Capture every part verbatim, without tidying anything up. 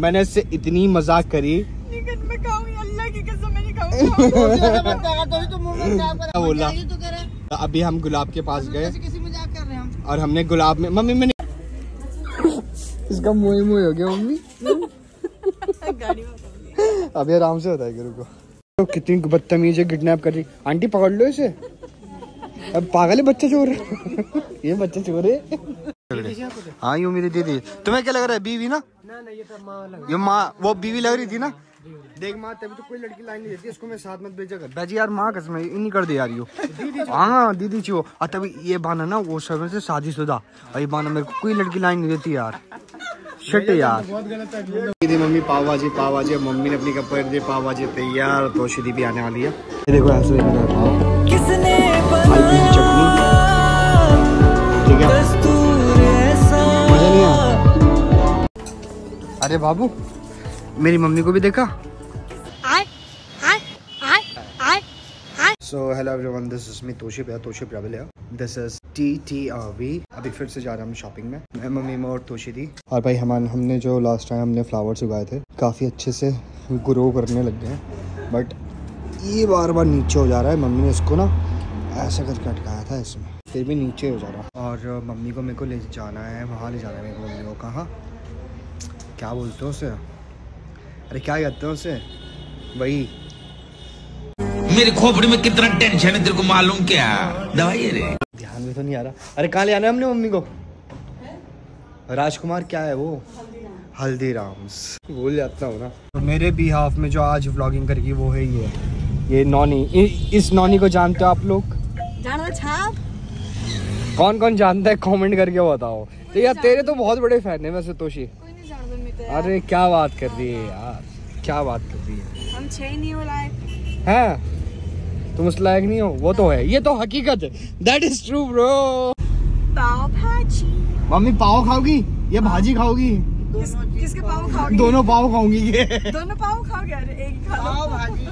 मैंने इससे इतनी मजाक करी, मैं खाऊंगी, अल्लाह की कसम मैं नहीं खाऊंगी। बोला अभी हम गुलाब के पास गए और हमने गुलाब में मम्मी मैंने इसका मुँह मुँह हो गया मम्मी। अभी आराम से होता है रुको। तो कितनी बदतमीज है, किडनैप कर रही। आंटी पकड़ लो इसे। अब पागल है बच्चा चोर ये बच्चा चोर है। हाँ यूँ मेरी दीदी। तुम्हें क्या लग रहा है बीवी ना? ना ना ये तो माँ लग ये माँ वो बीवी लग रही थी ना। देख माँ तभी तो कोई लड़की लाइन नहीं देती, इसको मैं साथ मत भेजा कर। बाजी यार माँ कसम नहीं कर दे यार यो। हाँ दीदी चो और तभी ये बहाना ना वो समय से शादीशुदा और ये बहाना मेरे को कोई लड़की लाइन नहीं देती यार। शिट यार बहुत गलत है। दीदी मम्मी पाव भाजी पाव भाजी मम्मी ने अपनी कप कर दी पाव भाजी तैयार। तो दीदी भी आने वाली है। ये देखो ऐसे किसने बनाया ठीक है मजा नहीं आया। अरे बाबू मेरी मम्मी को भी देखा। So hello everyone, this is me तोशिब या तोशिब रेबल या this is T T R V. अभी फिर से जा रहे हैं हम शॉपिंग में, मैं मम्मी में और तोशी दी। और भाई हमारे हमने जो लास्ट टाइम हमने फ्लावर्स उगाए थे काफ़ी अच्छे से ग्रो करने लग गए हैं, बट ये बार बार नीचे हो जा रहा है। मम्मी ने इसको ना ऐसा करके अटकाया था इसमें, फिर भी नीचे हो जा रहा है। और मम्मी को मेरे को ले जाना है, वहाँ ले जाना है मेरे को। मम्मी को कहाँ क्या बोलते हो उसे, अरे क्या कहते हैं उसे वही। मेरे खोपड़ी में कितना टेंशन है तेरे को मालूम क्या? दवाई रे ध्यान में तो नहीं आ रहा। अरे कहाँ ले आना है हमने मम्मी को? राजकुमार क्या है वो? हल्दीराम्स भूल जाता हूँ ना। तो मेरे बिहाफ में जो आज व्लॉगिंग करेगी वो है ये ये नॉनी। इ, इस नॉनी को जानते हो आप लोग? छाप कौन कौन जानता है कमेंट करके बताओ। तो यार तेरे तो बहुत बड़े फैन है वैसे तोशी। अरे क्या बात कर रही है यार, क्या बात कर रही है। हम छह नहीं हो लायक हैं, तुम उस लायक नहीं हो। वो तो है, ये तो हकीकत है। That is true bro. Pav bhaji mummy पाव खाओगी या भाजी खाओगी? किस, किसके पाव खाओगी? दोनों पाव खाऊंगी ये। दोनों पाव खाओगे? अरे एक ही खा लो भाजी।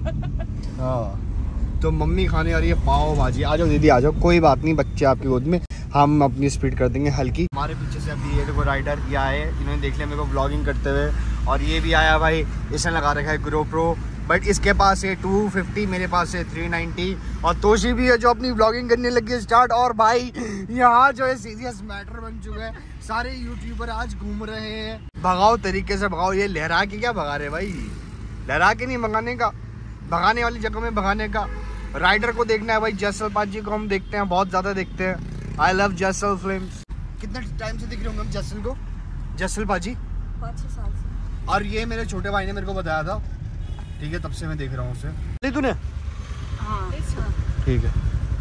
हाँ तो मम्मी खाने आ रही है पाव भाजी। आ जाओ दीदी आ जाओ, कोई बात नहीं, बच्चे आपकी गोद में, हम अपनी स्पीड कर देंगे हल्की। हमारे पीछे से अभी ये देखो राइडर ये आए, इन्होंने देख लिया मेरे को व्लॉगिंग करते हुए। और ये भी आया भाई, इसने लगा रखा है GoPro, बट इसके पास है टू फिफ्टी, मेरे पास है थ्री नाइंटी। और तोशी भी है जो अपनी व्लॉगिंग करने लगी है स्टार्ट। और भाई यहाँ जो है सीरियस मैटर बन चुका है, सारे यूट्यूबर आज घूम रहे हैं। भगाओ तरीके से भगाओ, ये लहरा के क्या भगा रहे भाई, लहरा के नहीं भगाने का, भगाने वाली जगह में भगाने का। राइडर को देखना है भाई, जैसल पाजी को हम देखते हैं, बहुत ज्यादा देखते हैं। I love Jaisal films. कितने टाइम से दिख रहे होंगे हम जैसल को, जैसल पाजी पाँच छह साल से। और ये मेरे छोटे भाई ने मेरे को बताया था, ठीक है, तब से मैं देख रहा हूँ उसे। नहीं तूने? हाँ ठीक है।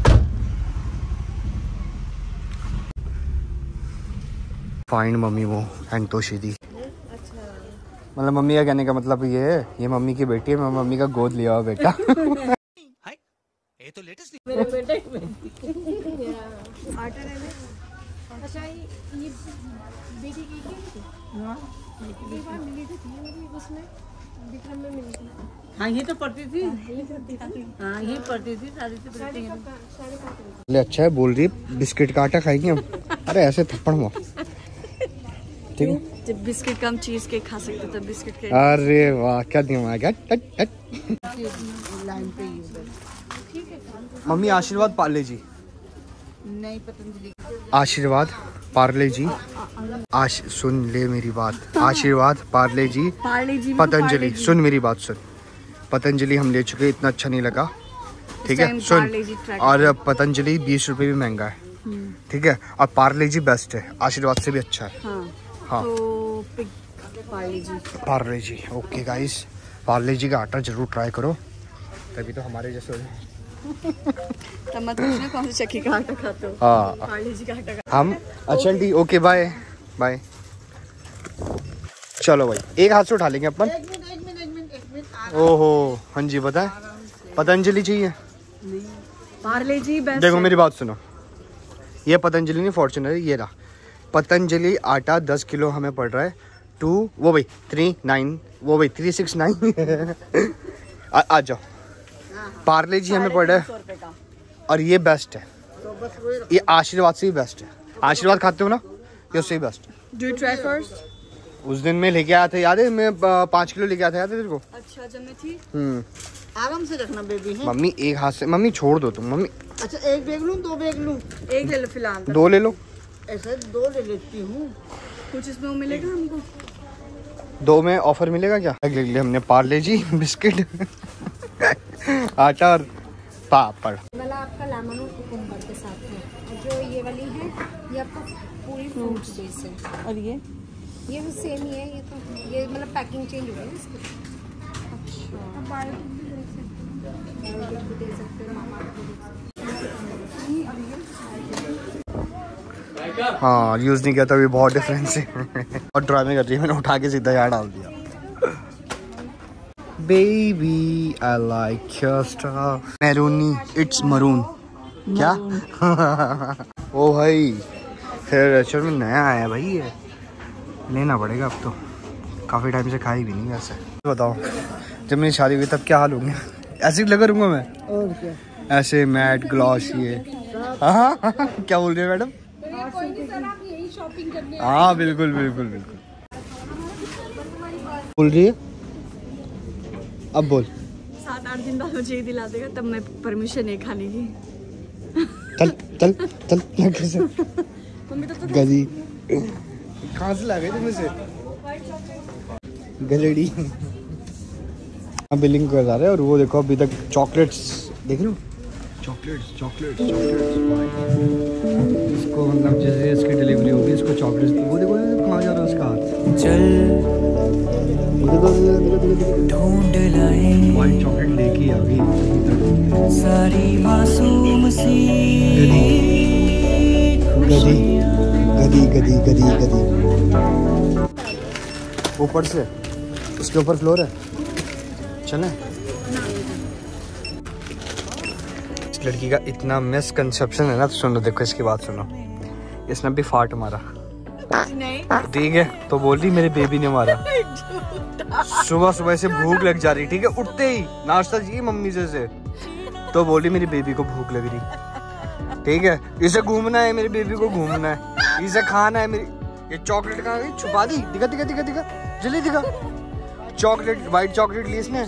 फाइंड मम्मी वो एंड तोशी दी। मतलब मम्मी का कहने का मतलब ये है, ये मम्मी की बेटी है, मैं मम्मी का गोद लिया हुआ बेटा। ये तो लेटेस्ट मेरे बेटे आटा ले ले। अच्छा ये बेटी की हां एक बार मिली थी उसमें विक्रम में मिली थी। हाँ ये तो पढ़ती थी, हाँ ये पढ़ती थी शादी से पहले। ले अच्छा है बोल रही है, बिस्किट का आटा खाएंगे हम। अरे ऐसे थप्पड़ मार ठीक है। जब बिस्किट कम चीज के खा सकते तो बिस्किट के। अरे वाह क्या दिमाग है। मम्मी आशीर्वाद पार्ले जी नहीं, पतंजलि आशीर्वाद पार्ले जी। आश सुन ले मेरी बात, आशीर्वाद पार्ले जी पार्ले जी पतंजलि। सुन मेरी बात सुन, पतंजलि हम ले चुके, इतना अच्छा नहीं लगा, ठीक है सुन। और पतंजलि बीस रुपए भी महंगा है, ठीक है, और पार्ले जी बेस्ट है, आशीर्वाद से भी अच्छा है। हाँ, हाँ तो Parle G Parle G okay guys, Parle G का आटा जरूर ट्राई करो, तभी तो हमारे जैसे हो जाए। तब मत पूछना कौन से चक्की का आटा खाते हो। हाँ पार्ले जी का आटा हम अच्छा ठीक, ओके बाय बाय। चलो भाई एक हाथ से उठा लेंगे अपन। ओहो हाँ जी बताए, पतंजलि चाहिए? Parle G best. देखो मेरी बात सुनो, ये पतंजलि नहीं फॉर्च्यूनर, ये रहा पतंजलि आटा दस किलो हमें पड़ रहा है टू वो भाई थ्री नाइन वो भाई थ्री सिक्स नाइन आ जाओ। पार्ले जी हमें पड़ रहा है और ये बेस्ट है, ये आशीर्वाद से भी बेस्ट है। आशीर्वाद खाते हो ना, ये उससे ही बेस्ट है। Do try first. उस दिन मैं लेके आया था, याद है? मैं पाँच किलो लेके आया था, याद है तेरे को? अच्छा जब मैं थी। हम्म आराम से रखना बेबी है। मम्मी एक हाथ से, मम्मी छोड़ दो तुम मम्मी। अच्छा एक बैग लूँ दो बैग लूँ? एक ले लो फिलहाल। दो ले लो। ऐसे दो ले लेती हूँ, कुछ इसमें मिलेगा हमको। दो में ऑफर मिलेगा क्या? ले लिया हमने पार्ले जी बिस्किट आटा और पापड़। वाला आपका लेमन और कुकुम्बर के साथ है, और जो ये वाली है ये आपका पूरी फ्रूट बेस है। और ये ये भी सेम ही है, ये तो ये मतलब पैकिंग चेंज हो गई है इसकी। अच्छा भी दे सकते हो, मामा को दे सकते हो। हाँ यूज नहीं किया था, अभी बहुत डिफरेंस है और ड्रामे कर रही है, मैंने उठा के सीधा यहाँ डाल दिया। Baby, I like your stuff. Maroony, it's maroon. क्या? ओ भाई, फिर रेस्टोरेंट में नया आया भाई, ये लेना पड़ेगा अब तो। काफी टाइम से खाई भी नहीं वैसे। बताओ जब मेरी शादी हुई तब क्या हाल होंगे? ऐसे ही लगा रहूंगा मैं। और क्या? ऐसे मैट ग्लॉस ये। हाँ क्या बोल रही है मैडम? हाँ बिल्कुल बिल्कुल बिल्कुल बोल रही है। अब बोल। सात आठ दिन बाद मुझे दिला देगा तब मैं परमिशन है खाने की। चल चल चल कैसे मम्मी तो गली कहाँ से ला गए तुम इसे? गलेडी बिलिंग कर रहे हैं। और वो देखो अभी तक चॉकलेट्स देख लो, चॉकलेट्स चॉकलेट्स चॉकलेट्स इसको मतलब जैसे इसकी डिलीवरी होगी इसको चॉकलेट्स। वो देखो कहाँ जा रहा है उसका हाथ। चल ढूंढ लाए व्हाइट चॉकलेट लेके आ गई सारी मासूम सी गधी गधी गधी गधी गधी। ऊपर से उसके ऊपर फ्लोर है, चले। इस लड़की का इतना मिसकंसेप्शन है ना, तो सुनो देखो इसकी बात सुनो। इसने भी फाट मारा नहीं ठीक है, तो बोल रही मेरे बेबी ने मारा। सुबह सुबह से भूख लग जा रही, ठीक है, उठते ही नाश्ता चाहिए मम्मी से, से तो बोल रही मेरी बेबी को भूख लग रही, ठीक है। इसे घूमना है, मेरी बेबी को घूमना है, इसे खाना है। मेरी ये चॉकलेट कहाँ गई? छुपा दी। दिखा दिखा दिखा दिखा जल्दी दिखा। चॉकलेट व्हाइट चॉकलेट ली इसने।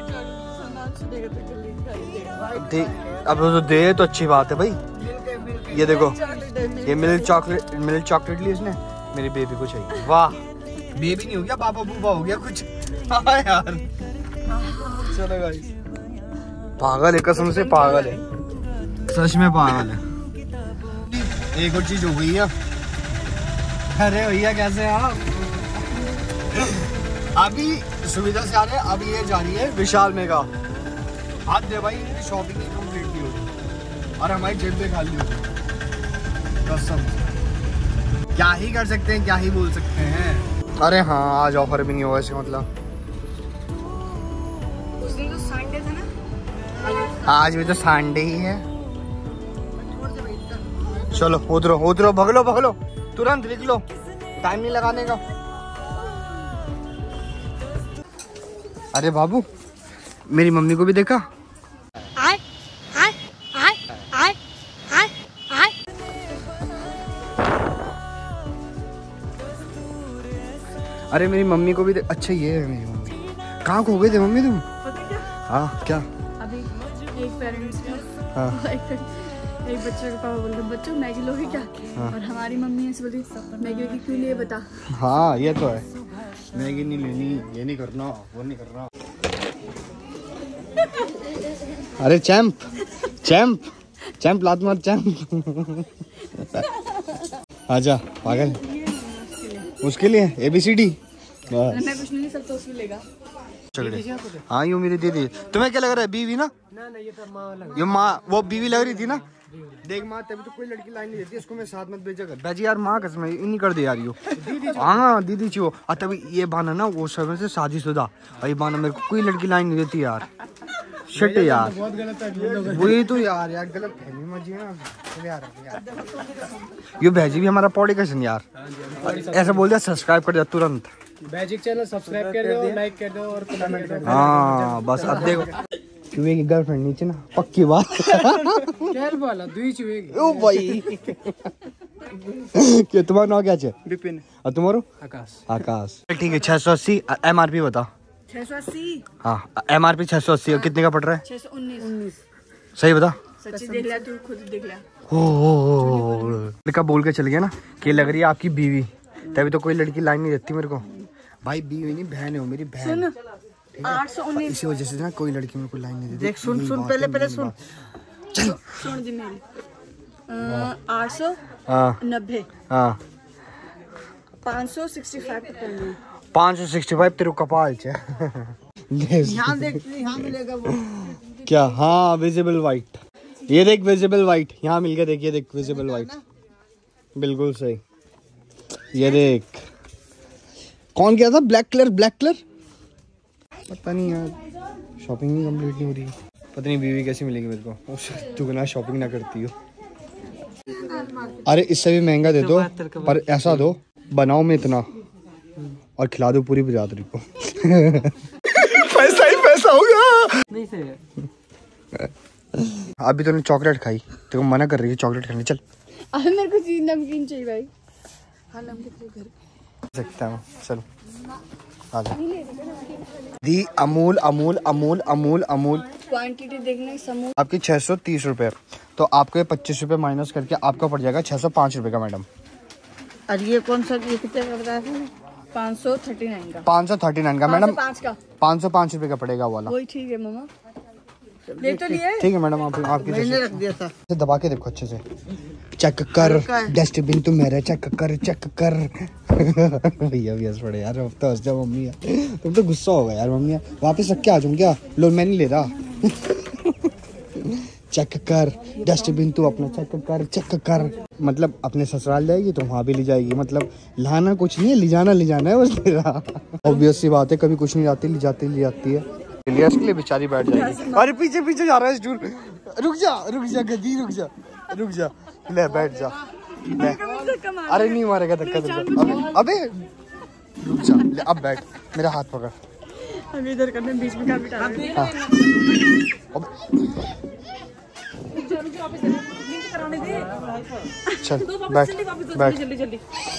दे अब तो दे तो अच्छी बात है भाई। ये देखो ये मिल्क चॉकलेट मिल्क चॉकलेट ली इसने, मेरी बेबी को चाहिए। वाह बेबी नहीं हो गया, पापा बूबा हो गया कुछ। हाँ यार चलो गाइस, पागल है कसम से, पागल है सच में पागल है। एक और चीज हो गई है। अरे भैया कैसे आप? अभी सुविधा से आ रहे हैं, अभी ये जा रही है विशाल मेगा। आज दे भाई शॉपिंग कंप्लीट नहीं होगी और हमारी जेब पे खाली होगी कसम। क्या ही कर सकते हैं, क्या ही बोल सकते हैं। अरे हाँ आज ऑफर भी नहीं होगा इसका मतलब। उस दिन तो संडे था ना, आज भी तो संडे ही है। चलो उतरो उतरो, भगलो भगलो, तुरंत निकलो, टाइम नहीं लगाने का। अरे बाबू मेरी मम्मी को भी देखा? आए आए आए आए आए आए। अरे मेरी मम्मी को भी देख। अच्छा ये है मेरी मम्मी। कहाँ खो गए थे मम्मी तुम? पता क्या? हाँ क्या? अभी एक पेरेंट्स ने हाँ एक, एक बच्चे का पापा बोलते बच्चों मैगी लोगे क्या? हाँ। और हमारी मम्मी ऐसे बोलती मैगी वैगी क्यों लिए बता। हाँ ये तो है, मैगी नहीं लेनी, ये नहीं करना, वो नहीं करना। अरे चैंप चैंप चैंप लात मार चैंप। आजा पागल, उसके लिए ए बी सी डी। मैं कुछ नहीं सब तो उसमें लेगा। हाँ यूँ मेरी दीदी। तुम्हें क्या लग रहा है बीवी ना? ना ना ये तो माँ लग, ये माँ वो बीवी लग रही थी ना। देख माँ तभी तो कोई लड़की लाइन नहीं देती, इसको मैं साथ मत भेजा कर। भाजी यार माँ कसम नहीं कर दे यार यो। हाँ दीदी चाहिए। और तभी ये बाना ना वो समय से शादीशुदा भाई बाना, मेरे को कोई लड़की लाइन नहीं देती यार। शिट यार बहुत गलत है वही तो यार यार गलत फहमी मत यार। ये भेजी भी हमारा पॉडकास्ट यार, ऐसा बोल दिया सब्सक्राइब कर दिया तुरंत। मैजिक चैनल सब्सक्राइब कर दो, लाइक कर दो और कमेंट कर दो। हाँ बस अब देखो चूहे की गर्लफ्रेंड नीचे ना, पक्की बात। क्या बोला दुई चूहे की? ओ भाई कि तुम्हारा नाम क्या है? विपिन। और तुम्हारो? आकाश। आकाश। ठीक है, छह सौ अस्सी। एम आर पी बता। छह सौ अस्सी। हाँ, एम आर पी छह सौ अस्सी। और कितने का पड़ रहा है? छह सौ उन्नीस। उन्नीस। सही बता। सच्ची देख लिया तू, खुद देख लिया। हो लड़का बोल के चल गया ना कि लग रही है आपकी बीवी, तभी तो कोई लड़की लाइन नहीं देती मेरे को। भाई बीवी नहीं, बहन है वो मेरी बहन। आठ सौ उन्नीस। इसी वजह से ना कोई लड़की मेरे को लाइन नहीं देती। देख सुन सुन पहले पहले सुन सुन जी मेरी। आठ सौ नब्बे। हाँ पाँच सौ सिक्सटी फाइव। पाँच सौ सिक्सटी फाइव तेरे कपाल चे। यहाँ देख, यहाँ मिलेगा वो क्या? हाँ विजिबल वाइट। ये देख विजिबल वाइट, यहाँ मिल गया। देखिए देख विजिबल वाइट, बिल्कुल सही। ये देख कौन क्या था? Black colour. ब्लैक कलर पता नहीं यार, शॉपिंग ही कंप्लीट नहीं हो रही। पता नहीं बीवी कैसी मिलेगी मेरे को। तू ना शॉपिंग ना करती हो। अरे इससे भी महंगा दे दो, पर ऐसा दो बनाओ में इतना और खिला दो पूरी बिरादरी को। पैसा ही पैसा होगा। नहीं सही। अभी तूने चॉकलेट खाई, तेरे को मना कर रही है चॉकलेट खाने। चल। अरे मेरे को चीज नमकीन चाहिए भाई। हाँ नमकीन घर सकता हूँ, चलो आजा। दी अमूल अमूल अमूल अमूल अमूल। क्वांटिटी देखने समूह आपकी छह सौ तीस रुपए, तो आपको ये पच्चीस रुपए माइनस करके आपका पड़ जाएगा छह सौ पाँच रुपए का मैडम। और ये कौन सा, ये कितने का बताया था? पाँच सौ थर्टी नाइन का। पाँच सौ थर्टी नाइन का मैडम। पाँच का पाँच सौ पाँच रुपए का पड़ेगा वाला। वही ठीक है मामा, देख तो लिए। ठीक है मैडम, आप आपकी मैंने रख दिया था। दबा के देखो अच्छे से। चेक कर डस्टबिन तो मेरा, चेक कर चेक कर। भैया भी हंस पड़े यार, अब तो हंस जाओ मम्मी यार। तुम तो गुस्सा होगा यार मम्मी, वापस रख के आ जाऊँ क्या? लो मैं नहीं ले रहा। चेक कर डस्टबिन तू अपना, चेक कर चेक कर। मतलब अपने ससुराल जाएगी तो वहाँ भी ले जाएगी, मतलब लाना कुछ नहीं है, ले जाना ले जाना है बस तेरा। ऑब्वियस सी बात है, कभी कुछ नहीं लाती, ले जाती ले जाती है। इलियास के लिए बेचारी बैठ जाएगी। अरे पीछे पीछे जा रहा है स्टूल। रुक जा रुक जा गधी, रुक जा रुक जा। ले बैठ जा। ले। अरे नहीं मारेगा धक्का धक्का। अबे रुक जा, ले अब बैठ, मेरा हाथ पकड़। अभी इधर करने बीच में काफी टाइम। हाँ। चल बैठ बैठ। जल्दी जल्दी।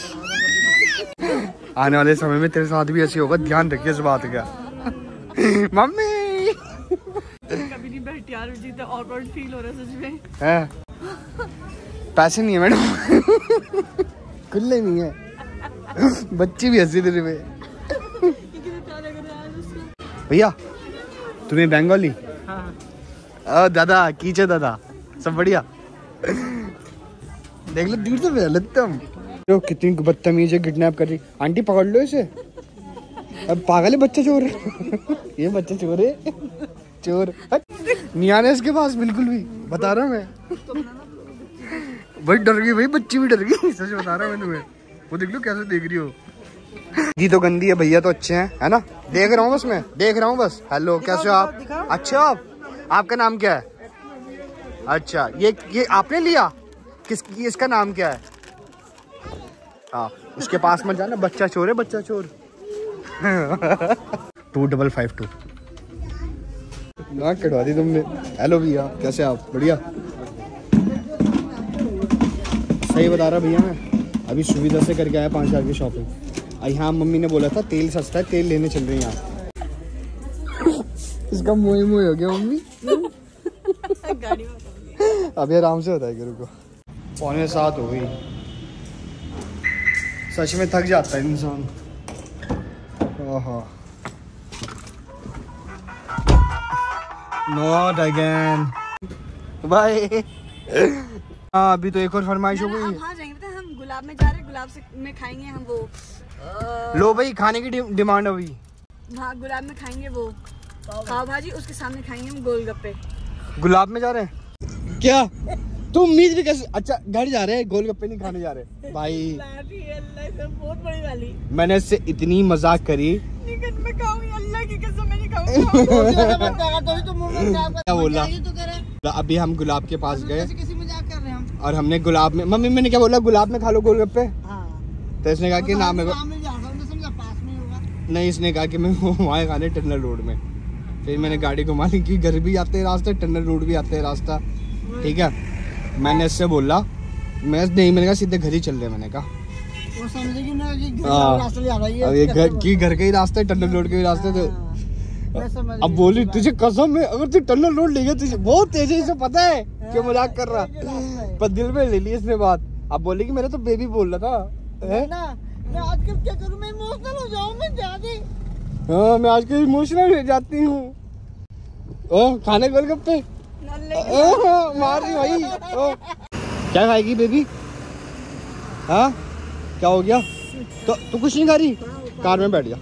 आने वाले समय में तेरे साथ भी ऐसी होगा, ध्यान रखिए इस बात का। मम्मी कभी नहीं बैठी यार, मुझे तो ऑकवर्ड फील हो रहा है सच में। है पैसे नहीं है मैडम। खुले नहीं है। बच्ची भी हंसी तेरे पे। भैया तुम्हें बंगाली? हाँ दादा कीचे दादा, सब बढ़िया। देख लो दूर से लगता हम। जो कितनी बदतमीज है, किडनैप कर रही। आंटी पकड़ लो इसे। अब पागल है बच्चा, चोर। ये बच्चा चोर है, चोर नहीं आने इसके पास बिल्कुल भी, बता रहा मैं। भाई डर गई भाई, बच्ची भी डर गई, सच बता रहा मैं तुम्हें। वो देख लो कैसे देख रही हो। दी तो गंदी है, भैया तो अच्छे हैं, है ना? देख रहा हूँ बस, मैं देख रहा हूँ बस। हेलो कैसे हो आप? अच्छा आप, आपका नाम क्या है? अच्छा ये ये आपने लिया? किस इसका नाम क्या है? हाँ उसके पास मत जाना, बच्चा चोर है, बच्चा चोर। टू डबल फाइव टू नाक कटवा दी तुमने। हेलो भैया कैसे आप? बढ़िया। सही बता रहा भैया, मैं अभी सुविधा से करके आया पाँच हजार की शॉपिंग। यहाँ मम्मी ने बोला था तेल सस्ता है, तेल लेने चल रहे हैं यहाँ। इसका मोह मोह हो गया मम्मी। अभी आराम से बताएगा, रुको। पौने सात हो गई। सच में थक जाता है इंसान। Not again bye. हाँ अभी तो एक और फरमाइश हो गई। हाँ जाएंगे, हम गुलाब में जा रहे हैं, गुलाब से में खाएंगे हम वो। आ... लो भाई खाने की डिमांड अभी। हाँ गुलाब में खाएंगे वो पाव भाजी, उसके सामने खाएंगे हम गोलगप्पे। गुलाब में जा रहे हैं क्या? तुम उम्मीद भी कैसे? अच्छा घर जा रहे हैं, गोलगप्पे नहीं खाने जा रहे भाई। बहुत बड़ी वाली। मैंने इससे इतनी मजाक करी, मैं खाऊंगी, अल्लाह की कसम मैं नहीं खाऊंगा। क्या बोला? अभी हम गुलाब के पास गए और हमने गुलाब में, मम्मी मैंने क्या बोला, गुलाब में खा लो गोलगप्पे। तो इसने कहा कि ना मेरे को नहीं, इसने कहा कि मैं वहाँ खाने टनल रोड में। फिर मैंने गाड़ी घुमा ली कि घर भी आते हैं रास्ते, टनल रोड भी आते हैं रास्ता। ठीक है मैंने इससे बोला मैं नहीं, मैंने कहा सीधे घर ही चल रहे, मैंने कहा वो समझेगी ना कि घर हाँ। का रास्ता ले आ रही है। अब ये घर की घर के ही रास्ते, टनल रोड के भी रास्ते थे। मैं समझ अब बोली तुझे कसम है, अगर तू टनल रोड ले गया तुझे बहुत तेज है, इसे पता है क्यों मजाक कर रहा, पर दिल में ले ली इसने बात। अब बोली कि मेरा तो बेबी बोल रहा था है? ना मैं आजकल क्या करूं, मैं इमोशनल हो जाऊं मैं ज्यादा। हाँ मैं आजकल इमोशनल हो जाती हूँ। ओ खाने गोलगप्पे मार रही भाई। ओ क्या खाएगी बेबी? हाँ क्या हो गया? तो तू कुछ नहीं खा रही? कार में बैठ जा।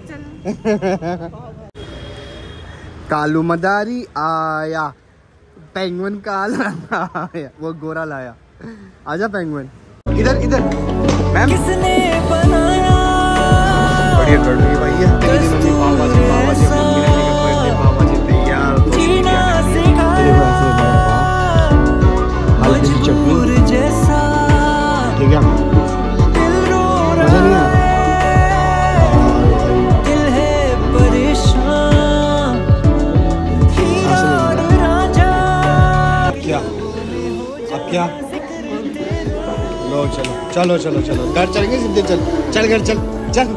कालू मदारी आया, पेंगुइन काला आया, वो गोरा लाया। आजा पेंगुइन, इधर इधर। मैम किसने बनाया बढ़िया कर रही भाई है। तेरी मम्मी पापा से पापा से मम्मी ने मेरे बर्थडे पापा से तैयार तो जीना सिखाया हल्की सी चटनी मजबूर जैसा ठीक है। दिल रो मजा नहीं रहा आया? दिल है परेशान हीरा और राजा क्या अब क्या? लो चलो चलो चलो चलो घर चलेंगे सीधे। चल चल घर चल चल।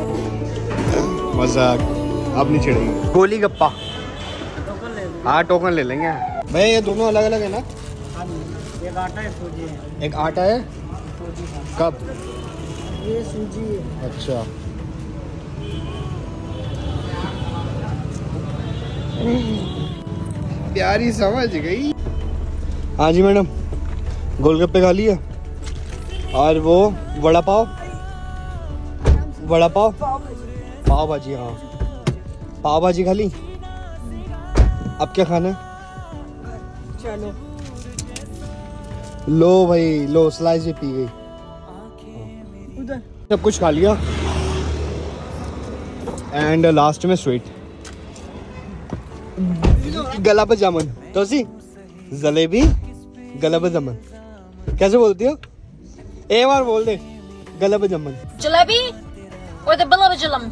मजाक अब नहीं चिढ़ेगी। गोली गप्पा हाँ टोकन ले लेंगे भैया। ये दोनों अलग अलग है ना? एक आटा है, सूजी है। एक आटा है कब? ये सूजी है। अच्छा प्यारी समझ गई। हाँ जी मैडम, गोलगप्पे खा लिया और वो वड़ा पाव, वड़ा पाव पाव भाजी। हाँ पाव भाजी खा ली। अब क्या खाना है? चलो लो भाई लो, स्लाइस भी पी गई। उधर सब कुछ खा लिया एंड लास्ट में स्वीट गुलाब जामुन। तो सी जलेबी गुलाब जामुन कैसे बोलती हो? एक बार बोल दे gulab jamun. Jalebi or the balabajam?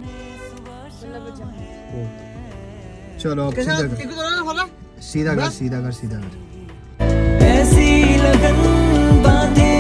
चलो अब सीधा कर, सीधा कर सीधा कर सीधा कर। ऐसी लगन बांधे